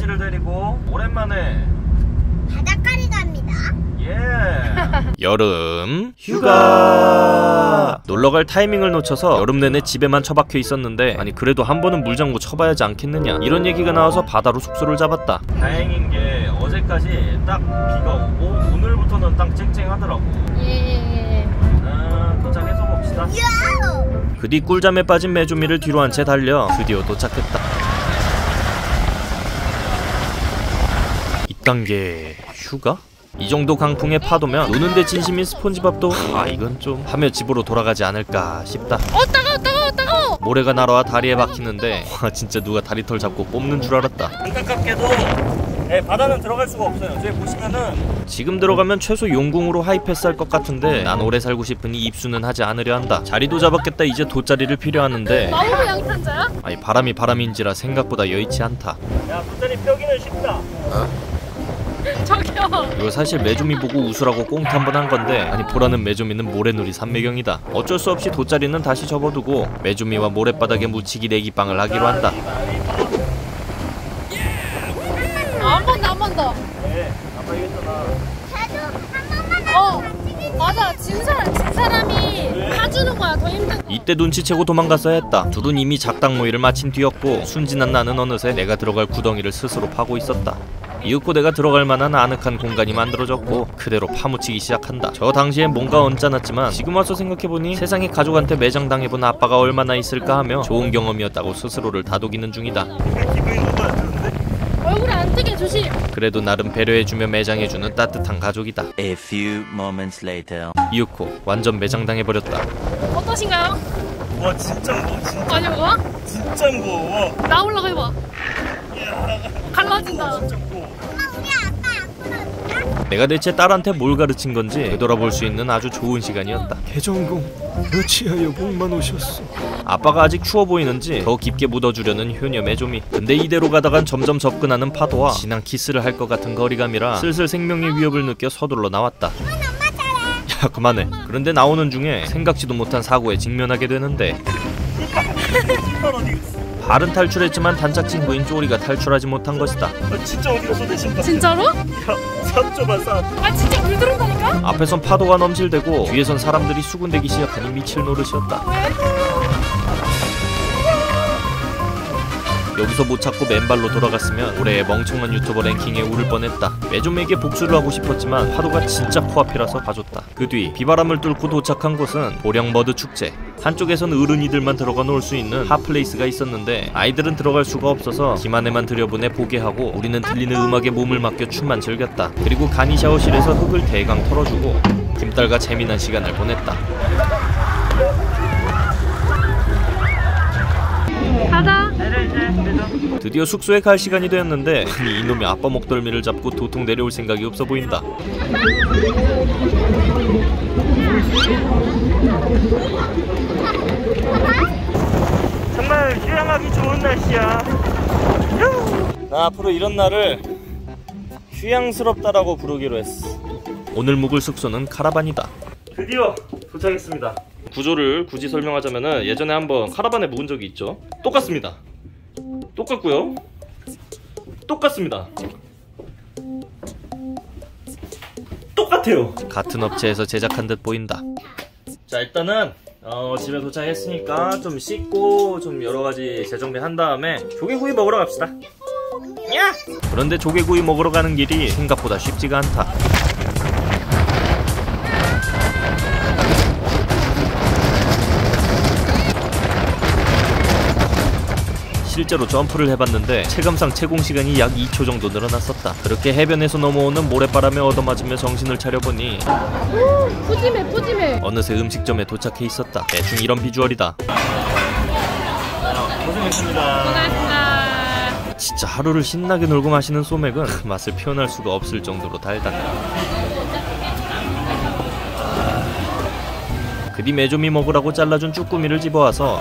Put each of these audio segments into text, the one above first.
씨를 데리고 오랜만에 바닷가를 갑니다. 예. 여름 휴가. 놀러갈 타이밍을 놓쳐서 여름 내내 집에만 처박혀 있었는데, 아니 그래도 한 번은 물장구 쳐봐야지 않겠느냐, 이런 얘기가 나와서 바다로 숙소를 잡았다. 다행인 게 어제까지 딱 비가 오고 오늘부터는 딱 쨍쨍하더라고. 예. 도착해서 봅시다. 그 뒤 꿀잠에 빠진 메조미를 뒤로 한 채 달려 드디어 도착했다. 이딴 게 휴가? 이 정도 강풍에 파도면 노는데 진심인 스폰지밥도 이건 좀 하며 집으로 돌아가지 않을까 싶다. 따가워. 모래가 날아와 다리에 박히는데 와, 진짜 누가 다리털 잡고 뽑는 줄 알았다. 안타깝게도 바다는 들어갈 수가 없어요. 저기 보시면은 지금 들어가면 최소 용궁으로 하이패스 할 것 같은데, 난 오래 살고 싶으니 입수는 하지 않으려 한다. 자리도 잡았겠다. 이제 돗자리를 필요하는데 마법 양탄자야? 아니 바람인지라 생각보다 여의치 않다. 야, 돗자리 펴기는 쉽다. 저기요. 이거 사실 메조미 보고 웃으라고 꽁트 한번 한 건데, 아니 보라는 메조미는 모래놀이 산매경이다. 어쩔 수 없이 돗자리는 다시 접어두고 메조미와 모래바닥에 묻히기 내기빵을 하기로 한다. 한 번 더. 네, 아빠 이겼잖아. 맞아. 진 사람이 봐주는 거야. 더 힘든. 이때 눈치채고 도망갔어야 했다. 둘은 이미 작당 모의를 마친 뒤였고, 순진한 나는 어느새 내가 들어갈 구덩이를 스스로 파고 있었다. 이윽고 내가 들어갈 만한 아늑한 공간이 만들어졌고 그대로 파묻히기 시작한다. 저 당시엔 뭔가 언짢았지만 지금 와서 생각해보니 세상에 가족한테 매장당해본 아빠가 얼마나 있을까 하며 좋은 경험이었다고 스스로를 다독이는 중이다. 얼굴에 안 뜨게 조심. 그래도 나름 배려해주며 매장해주는 따뜻한 가족이다. A few moments later. 이윽고 완전 매장당해버렸다. 어떠신가요? 와, 진짜 무거워. 진짜. 많이 먹어? 진짜 무거워. 나 올라가 해봐. 갈라진다. 내가 대체 딸한테 뭘 가르친 건지 되돌아볼 수 있는 아주 좋은 시간이었다. 개정공, 여치하여 복만 오셨어. 아빠가 아직 추워 보이는지 더 깊게 묻어주려는 효녀 메조미. 근데 이대로 가다간 점점 접근하는 파도와 진한 키스를 할 것 같은 거리감이라 슬슬 생명의 위협을 느껴 서둘러 나왔다. 야, 그만해. 그런데 나오는 중에 생각지도 못한 사고에 직면하게 되는데 발은 탈출했지만 단짝 친구인 쪼리가 탈출하지 못한 것이다. 진짜 어디 갔어 내 신발? 진짜로? 야, 삽 줘봐, 삽. 진짜 물 들어온다니까? 앞에선 파도가 넘실대고 뒤에선 사람들이 수군대기 시작하니 미칠 노릇이었다. 여기서 못 찾고 맨발로 돌아갔으면 올해의 멍청한 유튜버 랭킹에 오를 뻔했다. 메조미에게 복수를 하고 싶었지만 파도가 진짜 코앞이라서 봐줬다. 그 뒤 비바람을 뚫고 도착한 곳은 보령머드 축제. 한쪽에선 어른이들만 들어가 놀 수 있는 핫플레이스가 있었는데 아이들은 들어갈 수가 없어서 김한혜만 들여보내 보게 하고 우리는 들리는 음악에 몸을 맡겨 춤만 즐겼다. 그리고 간이 샤워실에서 흙을 대강 털어주고 김딸과 재미난 시간을 보냈다. 가자. 드디어 숙소에 갈 시간이 되었는데 아니 이놈이 아빠 목덜미를 잡고 도통 내려올 생각이 없어 보인다. 정말 휴양하기 좋은 날씨야. 나 앞으로 이런 날을 휴양스럽다라고 부르기로 했어. 오늘 묵을 숙소는 카라반이다. 드디어 도착했습니다. 구조를 굳이 설명하자면은 예전에 한번 카라반에 묵은 적이 있죠. 똑같습니다. 똑같고요. 똑같습니다. 똑같아요. 같은 업체에서 제작한 듯 보인다. 자, 일단은 집에 도착했으니까 좀 씻고 좀 여러가지 재정비한 다음에 조개구이 먹으러 갑시다. 야! 그런데 조개구이 먹으러 가는 길이 생각보다 쉽지가 않다. 실제로 점프를 해봤는데 체감상 채공시간이 약 2초 정도 늘어났었다. 그렇게 해변에서 넘어오는 모래바람에 얻어맞으며 정신을 차려보니 푸짐해. 어느새 음식점에 도착해 있었다. 대충 이런 비주얼이다. 고생했습니다. 진짜 하루를 신나게 놀고 마시는 소맥은 그 맛을 표현할 수가 없을 정도로 달다. 그뒤 메조미 먹으라고 잘라준 쭈꾸미를 집어와서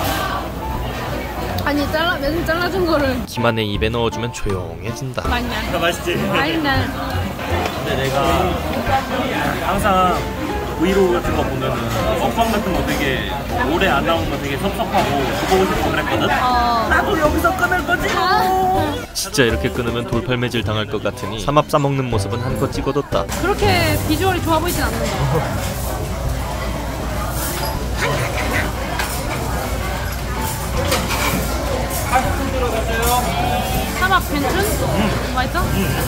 아니 면을 잘라준 거를 김한의 입에 넣어주면 조용해진다. 맛있냐? 맛있지? 맛있네. 근데 내가 항상 브이로그 같은 거 보면은 먹방 같은 거 되게 오래 안 나오면 되게 섭섭하고 보고 싶고 그랬거든? 나도 여기서 끊을 거지? 진짜 이렇게 끊으면 돌팔매질 당할 것 같으니 삼합 싸먹는 모습은 한껏 찍어뒀다. 그렇게 비주얼이 좋아 보이진 않는다. 삼합 괜찮? 맛있어?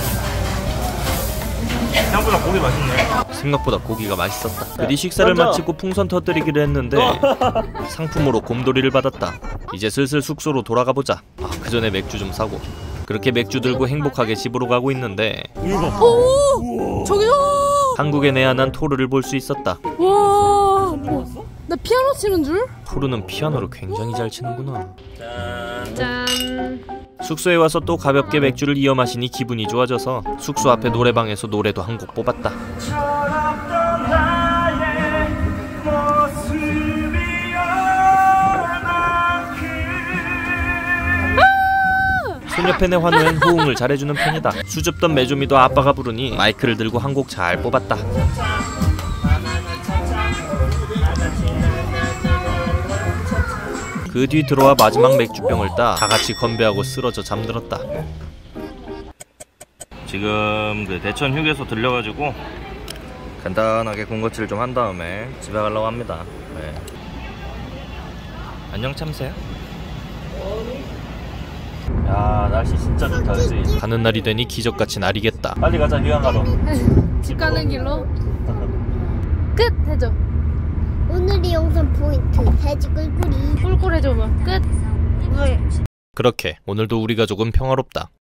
생각보다 고기 맛있네. 생각보다 고기가 맛있었다. 그뒤 식사를 마치고 풍선 터뜨리기로 했는데 상품으로 곰돌이를 받았다. 이제 슬슬 숙소로 돌아가 보자. 그 전에 맥주 좀 사고. 그렇게 맥주 들고 행복하게 집으로 가고 있는데 오! 저기요! 한국에 내한한 토르를 볼 수 있었다. 와! 나 피아노 치는 줄? 토르는 피아노를 굉장히 잘 치는구나. 짠. 숙소에 와서 또 가볍게 맥주를 이어 마시니 기분이 좋아져서 숙소 앞에 노래방에서 노래도 한 곡 뽑았다. 소녀 팬의 환호엔 호응을 잘해주는 편이다. 수줍던 메조미도 아빠가 부르니 마이크를 들고 한 곡 잘 뽑았다. 그 뒤 들어와 마지막 맥주병을 따 다같이 건배하고 쓰러져 잠들었다. 지금 그 대천 휴게소 들려가지고 간단하게 군것질 좀 한 다음에 집에 가려고 합니다. 네. 안녕 참새야. 야 날씨 진짜 좋다 그치? 가는 날이 되니 기적같이 날이겠다. 빨리 가자 휴양하러. 집 가는 길로 끝 해줘. 오늘의 영상 포인트 돼지 꿀꿀이 꿀꿀 해줘 봐. 끝. 그렇게 오늘도 우리 가족은 평화롭다.